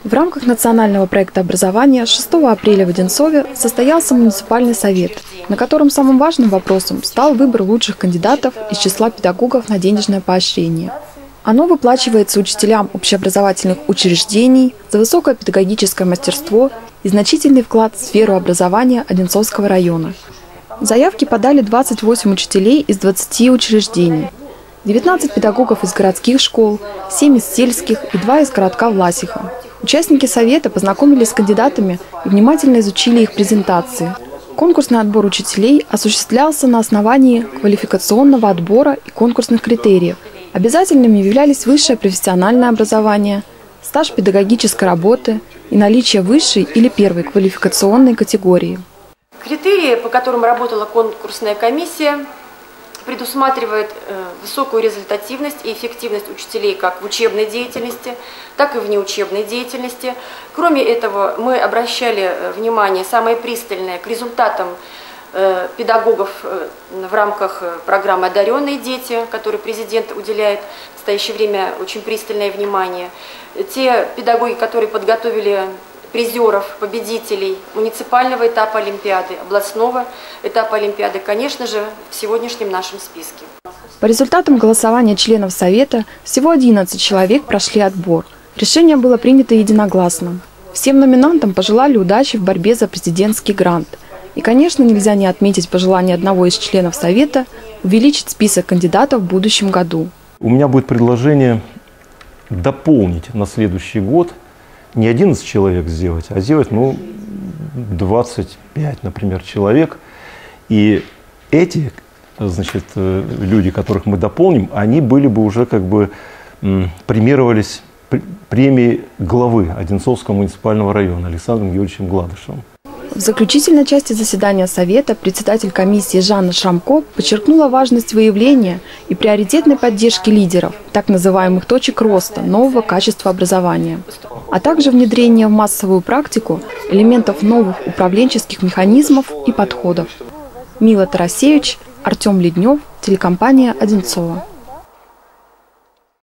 В рамках национального проекта образования 6 апреля в Одинцове состоялся муниципальный совет, на котором самым важным вопросом стал выбор лучших кандидатов из числа педагогов на денежное поощрение. Оно выплачивается учителям общеобразовательных учреждений за высокое педагогическое мастерство и значительный вклад в сферу образования Одинцовского района. Заявки подали 28 учителей из 20 учреждений, 19 педагогов из городских школ, 7 из сельских и 2 из городка Власиха. Участники совета познакомились с кандидатами и внимательно изучили их презентации. Конкурсный отбор учителей осуществлялся на основании квалификационного отбора и конкурсных критериев. Обязательными являлись высшее профессиональное образование, стаж педагогической работы и наличие высшей или первой квалификационной категории. Критерии, по которым работала конкурсная комиссия, предусматривает высокую результативность и эффективность учителей как в учебной деятельности, так и в неучебной деятельности. Кроме этого, мы обращали внимание самое пристальное к результатам педагогов в рамках программы «Одаренные дети», которой президент уделяет в настоящее время очень пристальное внимание. Те педагоги, которые подготовили призеров, победителей муниципального этапа Олимпиады, областного этапа Олимпиады, конечно же, в сегодняшнем нашем списке. По результатам голосования членов Совета всего 11 человек прошли отбор. Решение было принято единогласно. Всем номинантам пожелали удачи в борьбе за президентский грант. И, конечно, нельзя не отметить пожелание одного из членов Совета увеличить список кандидатов в будущем году. У меня будет предложение дополнить на следующий год не 11 человек сделать, а сделать 25, например, человек. И эти, значит, люди, которых мы дополним, они были бы уже премировались премией главы Одинцовского муниципального района Александром Георгиевичем Гладышевым. В заключительной части заседания Совета председатель комиссии Жанна Шрамко подчеркнула важность выявления и приоритетной поддержки лидеров, так называемых точек роста нового качества образования, а также внедрение в массовую практику элементов новых управленческих механизмов и подходов. Мила Тарасевич, Артем Леднев, телекомпания «Одинцово».